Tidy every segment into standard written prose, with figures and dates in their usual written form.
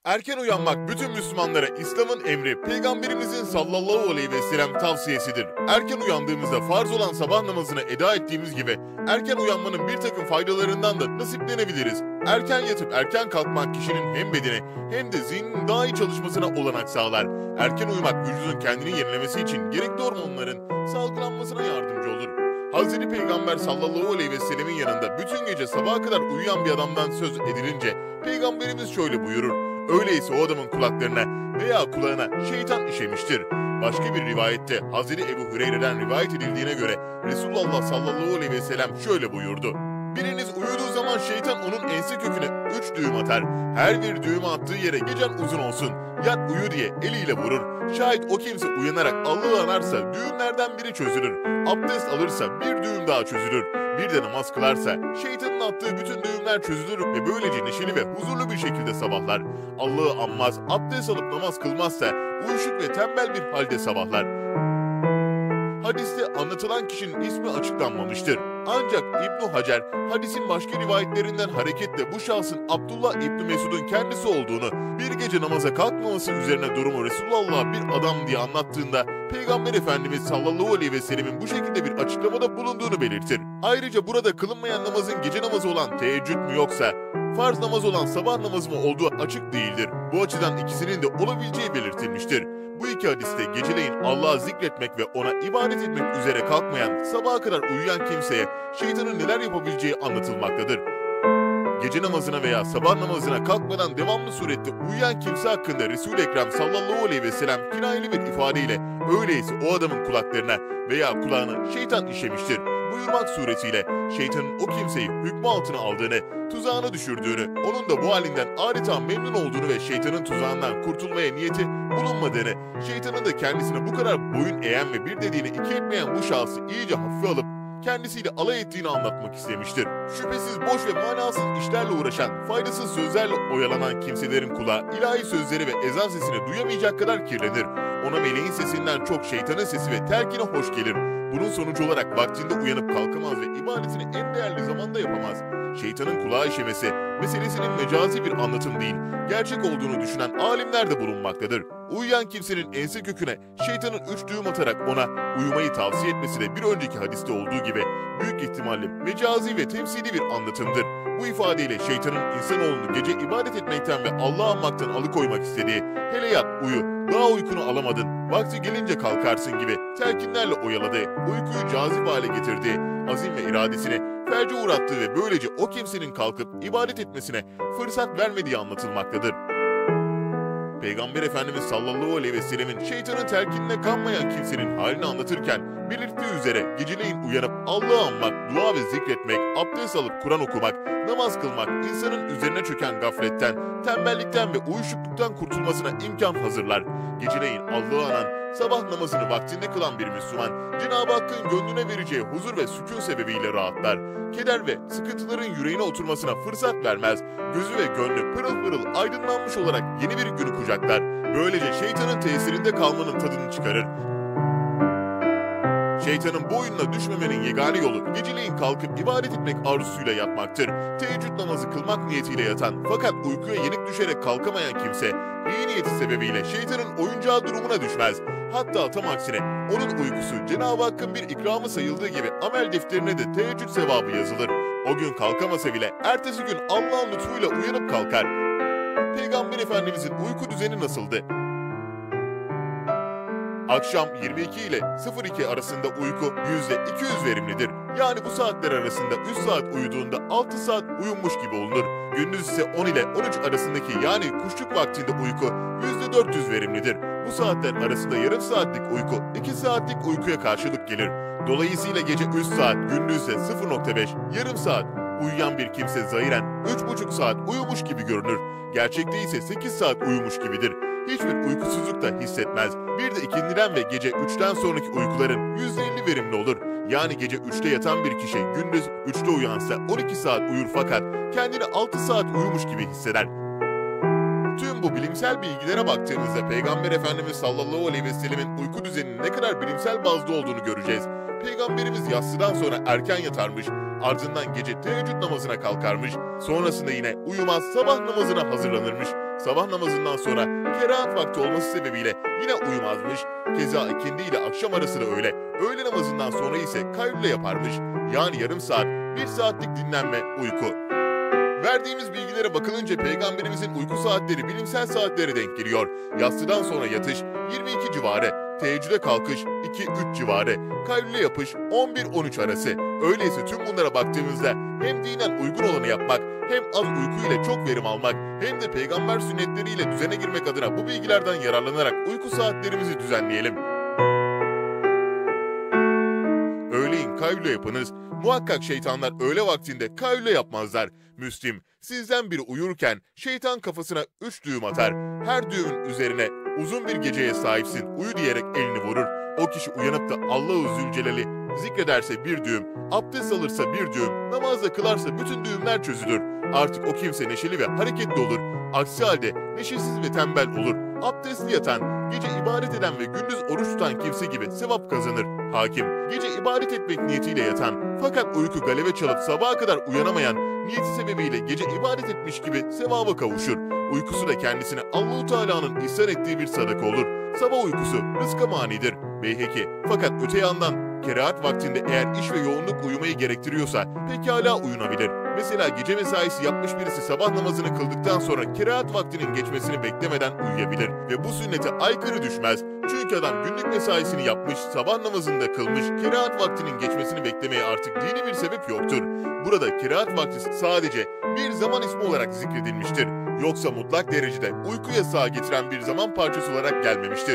Erken uyanmak bütün Müslümanlara İslam'ın emri, Peygamberimizin sallallahu aleyhi ve sellem tavsiyesidir. Erken uyandığımızda farz olan sabah namazını eda ettiğimiz gibi erken uyanmanın bir takım faydalarından da nasiplenebiliriz. Erken yatıp erken kalkmak kişinin hem bedeni hem de zihninin daha iyi çalışmasına olanak sağlar. Erken uyumak vücudun kendini yenilemesi için gerekli hormonların salgılanmasına yardımcı olur. Hazreti Peygamber sallallahu aleyhi ve sellemin yanında bütün gece sabaha kadar uyuyan bir adamdan söz edilince Peygamberimiz şöyle buyurur: öyleyse o adamın kulaklarına veya kulağına şeytan işemiştir. Başka bir rivayette Hazreti Ebu Hureyre'den rivayet edildiğine göre Resulullah sallallahu aleyhi ve sellem şöyle buyurdu: biriniz uyuduğu zaman şeytan onun ense köküne 3 düğüm atar. Her bir düğüm attığı yere gecen uzun olsun. Yat uyu diye eliyle vurur. Şayet o kimse uyanarak Allah'ı anarsa düğümlerden biri çözülür. Abdest alırsa bir düğüm daha çözülür. Bir de namaz kılarsa şeytanın attığı bütün düğümler çözülür ve böylece neşeli ve huzurlu bir şekilde sabahlar. Allah'ı anmaz, abdest alıp namaz kılmazsa uyuşuk ve tembel bir halde sabahlar. Hadiste anlatılan kişinin ismi açıklanmamıştır. Ancak İbn Hacer, hadisin başka rivayetlerinden hareketle bu şahsın Abdullah İbn Mesud'un kendisi olduğunu, bir gece namaza kalkmaması üzerine durumu Resulullah'a bir adam diye anlattığında, Peygamber Efendimiz sallallahu aleyhi ve sellemin bu şekilde bir açıklamada bulunduğunu belirtir. Ayrıca burada kılınmayan namazın gece namazı olan teheccüd mü yoksa farz namaz olan sabah namazı mı olduğu açık değildir. Bu açıdan ikisinin de olabileceği belirtilmiştir. Bu iki hadiste geceleyin Allah'ı zikretmek ve ona ibadet etmek üzere kalkmayan, sabaha kadar uyuyan kimseye şeytanın neler yapabileceği anlatılmaktadır. Gece namazına veya sabah namazına kalkmadan devamlı surette uyuyan kimse hakkında Resul-i Ekrem sallallahu aleyhi ve sellem kinayeli bir ifadeyle öyleyse o adamın kulaklarına veya kulağına şeytan işemiştir buyurmak suretiyle şeytanın o kimseyi hükmü altına aldığını, tuzağına düşürdüğünü, onun da bu halinden adeta memnun olduğunu ve şeytanın tuzağından kurtulmaya niyeti bulunmadığını, şeytanın da kendisine bu kadar boyun eğen ve bir dediğini iki etmeyen bu şahsı iyice hafife alıp kendisiyle alay ettiğini anlatmak istemiştir. Şüphesiz boş ve manasız işlerle uğraşan, faydasız sözlerle oyalanan kimselerin kulağı ilahi sözleri ve ezan sesini duyamayacak kadar kirlenir. Ona meleğin sesinden çok şeytanın sesi ve telkini hoş gelir. Bunun sonucu olarak vaktinde uyanıp kalkamaz ve ibadetini en değerli zamanda yapamaz. Şeytanın kulağı işemesi meselesinin mecazi bir anlatım değil, gerçek olduğunu düşünen alimler de bulunmaktadır. Uyuyan kimsenin ense köküne şeytanın 3 düğüm atarak ona uyumayı tavsiye etmesi de bir önceki hadiste olduğu gibi büyük ihtimalle mecazi ve temsili bir anlatımdır. Bu ifadeyle şeytanın insanoğlunu gece ibadet etmekten ve Allah'ı anmaktan alıkoymak istediği, hele yat uyu, daha uykunu alamadın, vakti gelince kalkarsın gibi telkinlerle oyaladığı, uykuyu cazip hale getirdiği, azim ve iradesini felce uğrattığı ve böylece o kimsenin kalkıp ibadet etmesine fırsat vermediği anlatılmaktadır. Peygamber Efendimiz sallallahu aleyhi ve sellemin şeytanın telkinine kanmayan kimsenin halini anlatırken belirttiği üzere geceleyin uyanıp Allah'ı anmak, dua ve zikretmek, abdest alıp Kur'an okumak, namaz kılmak, insanın üzerine çöken gafletten, tembellikten ve uyuşukluktan kurtulmasına imkan hazırlar. Geceleyin Allah'ı anan, sabah namazını vaktinde kılan bir Müslüman, Cenab-ı Hakk'ın gönlüne vereceği huzur ve sükun sebebiyle rahatlar. Keder ve sıkıntıların yüreğine oturmasına fırsat vermez. Gözü ve gönlü pırıl pırıl aydınlanmış olarak yeni bir günü kucaklar. Böylece şeytanın tesirinde kalmanın tadını çıkarır. Şeytanın bu oyununa düşmemenin yegane yolu geceleyin kalkıp ibadet etmek arzusuyla yatmaktır. Teheccüd namazı kılmak niyetiyle yatan fakat uykuya yenik düşerek kalkamayan kimse iyi niyeti sebebiyle şeytanın oyuncağı durumuna düşmez. Hatta tam aksine onun uykusu Cenab-ı Hakk'ın bir ikramı sayıldığı gibi amel defterine de teheccüd sevabı yazılır. O gün kalkamasa bile ertesi gün Allah'ın lütfuyla uyanıp kalkar. Peygamber Efendimizin uyku düzeni nasıldı? Akşam 22 ile 02 arasında uyku %200 verimlidir. Yani bu saatler arasında 3 saat uyuduğunda 6 saat uyumuş gibi olunur. Gündüz ise 10 ile 13 arasındaki yani kuşluk vaktinde uyku %400 verimlidir. Bu saatler arasında yarım saatlik uyku 2 saatlik uykuya karşılık gelir. Dolayısıyla gece 3 saat, gündüz ise 0.5, yarım saat uyuyan bir kimse zahiren 3,5 saat uyumuş gibi görünür. Gerçekte ise 8 saat uyumuş gibidir. Hiçbir uykusuzluk da hissetmez. Bir de ikindiden ve gece 3'ten sonraki uykuların %50 verimli olur. Yani gece 3'te yatan bir kişi gündüz 3'te uyansa 12 saat uyur fakat kendini 6 saat uyumuş gibi hisseder. Tüm bu bilimsel bilgilere baktığımızda Peygamber Efendimiz sallallahu aleyhi ve sellemin uyku düzeninin ne kadar bilimsel bazda olduğunu göreceğiz. Peygamberimiz yatsıdan sonra erken yatarmış, ardından gece teheccüd namazına kalkarmış, sonrasında yine uyumaz sabah namazına hazırlanırmış. sabah namazından sonra kerahat vakti olması sebebiyle yine uyumazmış. Keza ikindi ile akşam arası da öyle. Öğle namazından sonra ise kaylule yaparmış. Yani yarım saat, 1 saatlik dinlenme, uyku. Verdiğimiz bilgilere bakılınca Peygamberimizin uyku saatleri bilimsel saatlere denk geliyor. Yatsıdan sonra yatış 22 civarı, teheccüde kalkış 2-3 civarı, kaylule yapış 11-13 arası. Öyleyse tüm bunlara baktığımızda hem dinen uygun olanı yapmak, hem az uyku ile çok verim almak, hem de peygamber sünnetleriyle düzene girmek adına bu bilgilerden yararlanarak uyku saatlerimizi düzenleyelim. Öğleyin kaylule yapınız. Muhakkak şeytanlar öğle vaktinde kaylule yapmazlar. Müslim, sizden biri uyurken şeytan kafasına 3 düğüm atar. Her düğümün üzerine uzun bir geceye sahipsin uyu diyerek elini vurur. O kişi uyanıp da Allahu Zülcelal'i zikrederse bir düğüm, abdest alırsa bir düğüm, namazda kılarsa bütün düğümler çözülür. Artık o kimse neşeli ve hareketli olur. Aksi halde neşesiz ve tembel olur. Abdestli yatan, gece ibadet eden ve gündüz oruç tutan kimse gibi sevap kazanır. Hakim, gece ibadet etmek niyetiyle yatan fakat uyku galebe çalıp sabaha kadar uyanamayan, niyeti sebebiyle gece ibadet etmiş gibi sevaba kavuşur. Uykusu da kendisine Allahu Teala'nın ihsan ettiği bir sadaka olur. Sabah uykusu rızka manidir. Beyheki, fakat öte yandan kerahat vaktinde eğer iş ve yoğunluk uyumayı gerektiriyorsa pekala uyunabilir. Mesela gece mesaisi yapmış birisi sabah namazını kıldıktan sonra kerahat vaktinin geçmesini beklemeden uyuyabilir ve bu sünnete aykırı düşmez. Çünkü adam günlük mesaisini yapmış, sabah namazını da kılmış, kerahat vaktinin geçmesini beklemeye artık dini bir sebep yoktur. Burada kerahat vakti sadece bir zaman ismi olarak zikredilmiştir. Yoksa mutlak derecede uyku yasağı getiren bir zaman parçası olarak gelmemiştir.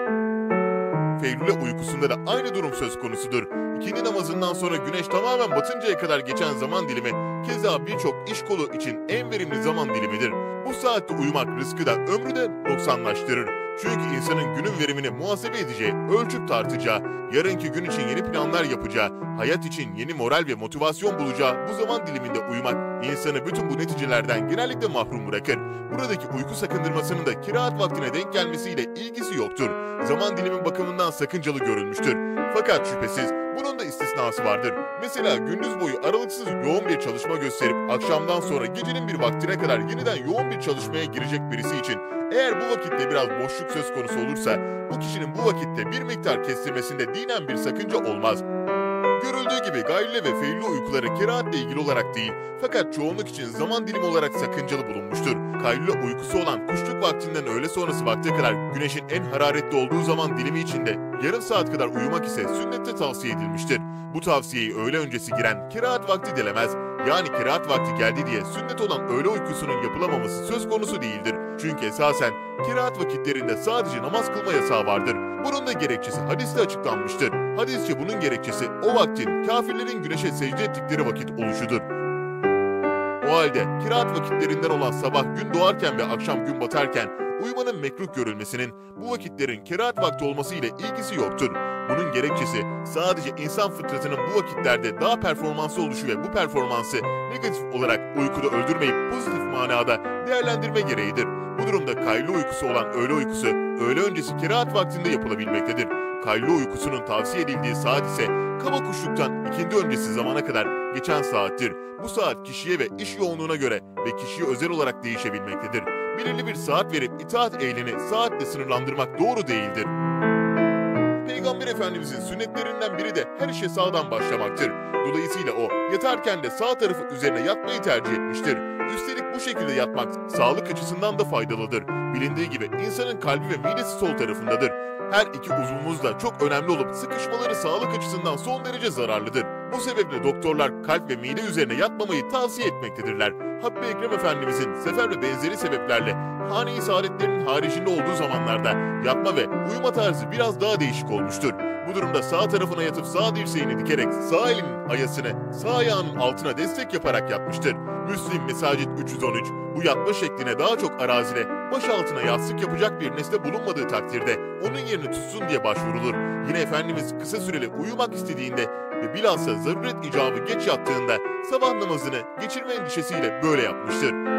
Feylule uykusunda da aynı durum söz konusudur. İkindi namazından sonra güneş tamamen batıncaya kadar geçen zaman dilimi, keza birçok iş kolu için en verimli zaman dilimidir. Bu saatte uyumak rızkı da ömrü de noksanlaştırır. Çünkü insanın günün verimini muhasebe edeceği, ölçüp tartacağı, yarınki gün için yeni planlar yapacağı, hayat için yeni moral ve motivasyon bulacağı bu zaman diliminde uyumak, insanı bütün bu neticelerden genellikle mahrum bırakır. Buradaki uyku sakındırmasının da kerahat vaktine denk gelmesiyle ilgisi yoktur. Zaman dilimi bakımından sakıncalı görülmüştür. Fakat şüphesiz bunun da istisnası vardır. Mesela gündüz boyu aralıksız yoğun bir çalışma gösterip akşamdan sonra gecenin bir vaktine kadar yeniden yoğun bir çalışmaya girecek birisi için eğer bu vakitte biraz boşluk söz konusu olursa bu kişinin bu vakitte bir miktar kestirmesinde dinen bir sakınca olmaz. Görüldüğü gibi gaylule ve feylule uykuları keraatle ilgili olarak değil fakat çoğunluk için zaman dilimi olarak sakıncalı bulunmuştur. Kaylule uykusu olan kuşluk vaktinden öğle sonrası vakte kadar güneşin en hararetli olduğu zaman dilimi içinde yarım saat kadar uyumak ise sünnette tavsiye edilmiştir. Bu tavsiyeyi öğle öncesi giren kerahat vakti delemez. Yani kerahat vakti geldi diye sünnet olan öğle uykusunun yapılamaması söz konusu değildir. Çünkü esasen kerahat vakitlerinde sadece namaz kılma yasağı vardır. Bunun da gerekçesi hadiste açıklanmıştır. Hadisçe bunun gerekçesi o vaktin kafirlerin güneşe secde ettikleri vakit oluşudur. O halde kerahat vakitlerinden olan sabah gün doğarken ve akşam gün batarken uyumanın mekruh görülmesinin bu vakitlerin kerahat vakti olması ile ilgisi yoktur. Bunun gerekçesi sadece insan fıtratının bu vakitlerde daha performanslı oluşu ve bu performansı negatif olarak uykuda öldürmeyip pozitif manada değerlendirme gereğidir. Bu durumda kaylule uykusu olan öğle uykusu öğle öncesi kerahat vaktinde yapılabilmektedir. Kaylule uykusunun tavsiye edildiği saat ise kaba kuşluktan ikindi öncesi zamana kadar geçen saattir. Bu saat kişiye ve iş yoğunluğuna göre ve kişiye özel olarak değişebilmektedir. Belirli bir saat verip itaat eylini saatle sınırlandırmak doğru değildir. Peygamber Efendimizin sünnetlerinden biri de her işe sağdan başlamaktır. Dolayısıyla o yatarken de sağ tarafı üzerine yatmayı tercih etmiştir. Üstelik bu şekilde yatmak sağlık açısından da faydalıdır. Bilindiği gibi insanın kalbi ve midesi sol tarafındadır. Her iki uzvumuz da çok önemli olup sıkışmaları sağlık açısından son derece zararlıdır. Bu sebeple doktorlar kalp ve mide üzerine yatmamayı tavsiye etmektedirler. Habibi Ekrem Efendimizin sefer ve benzeri sebeplerle hane-i saadetlerinin haricinde olduğu zamanlarda yatma ve uyuma tarzı biraz daha değişik olmuştur. Bu durumda sağ tarafına yatıp sağ dirseğini dikerek sağ elinin ayasını sağ ayağının altına destek yaparak yatmıştır. Müslim Mesacit 313 bu yatma şekline daha çok arazide baş altına yastık yapacak bir nesne bulunmadığı takdirde onun yerini tutsun diye başvurulur. Yine Efendimiz kısa süreli uyumak istediğinde ve bilhassa zaruret icabı geç yattığında sabah namazını geçirme endişesiyle böyle yapmıştır.